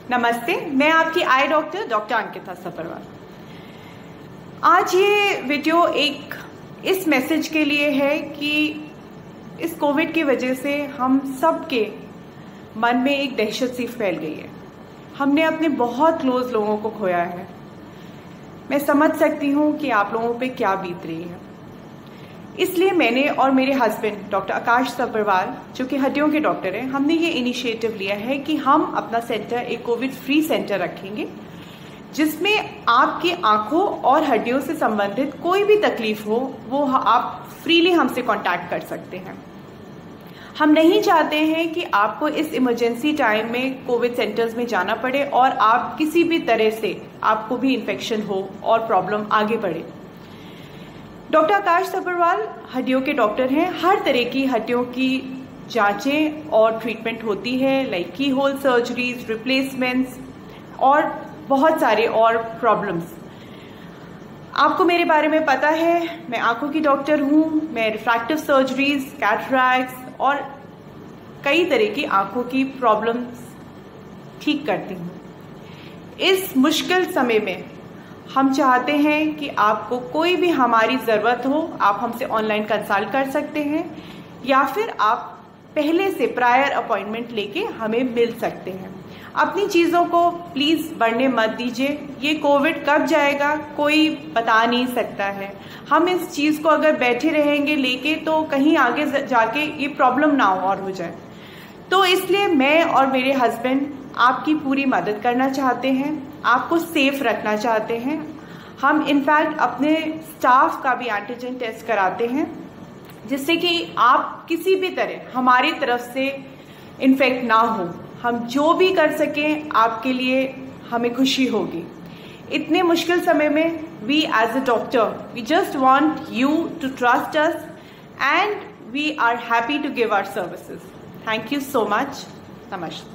नमस्ते, मैं आपकी eye doctor doctor Ankita Saparwal. आज ये वीडियो एक इस मैसेज के लिए है कि इस कोविड की वजह से हम सब के मन में एक दहशत सी फैल गई है। हमने अपने बहुत क्लोज लोगों को खोया है। मैं समझ सकती हूँ कि आप लोगों पे क्या बीत रही है। इसलिए मैंने और मेरे हस्बैंड डॉक्टर आकाश सपरवाल, जो कि हड्डियों के डॉक्टर हैं, हमने ये इनिशिएटिव लिया है कि हम अपना सेंटर एक कोविड फ्री सेंटर रखेंगे, जिसमें आपकी आंखों और हड्डियों से संबंधित कोई भी तकलीफ हो वो आप फ्रीली हमसे कांटेक्ट कर सकते हैं। हम नहीं चाहते हैं कि आपको इस इमरजेंसी टाइम में कोविड सेंटर्स में जाना पड़े और आप किसी भी तरह से आपको भी इन्फेक्शन हो और प्रॉब्लम आगे बढ़े। डॉक्टर आकाश सपरवाल हड्डियों के डॉक्टर हैं। हर तरह की हड्डियों की जांचें और ट्रीटमेंट होती है, लाइक की होल सर्जरीज, रिप्लेसमेंट्स और बहुत सारे और प्रॉब्लम्स। आपको मेरे बारे में पता है, मैं आंखों की डॉक्टर हूँ। मैं रिफ्रैक्टिव सर्जरीज, कैटरैक्ट्स और कई तरह की आंखों की प्रॉब्लम्स ठीक करती हूँ। इस मुश्किल समय में हम चाहते हैं कि आपको कोई भी हमारी ज़रूरत हो, आप हमसे ऑनलाइन कंसल्ट कर सकते हैं या फिर आप पहले से प्रायर अपॉइंटमेंट लेके हमें मिल सकते हैं। अपनी चीज़ों को प्लीज़ बढ़ने मत दीजिए। ये कोविड कब जाएगा कोई बता नहीं सकता है। हम इस चीज़ को अगर बैठे रहेंगे लेके तो कहीं आगे जाके ये प्रॉब्लम ना और हो जाए। तो इसलिए मैं और मेरे हस्बैंड आपकी पूरी मदद करना चाहते हैं, आपको सेफ रखना चाहते हैं। हम इनफैक्ट अपने स्टाफ का भी एंटीजन टेस्ट कराते हैं, जिससे कि आप किसी भी तरह हमारी तरफ से इन्फेक्ट ना हो। हम जो भी कर सकें आपके लिए हमें खुशी होगी। इतने मुश्किल समय में we as a doctor we just want you to trust us and we are happy to give our services. Thank you so much. नमस्ते।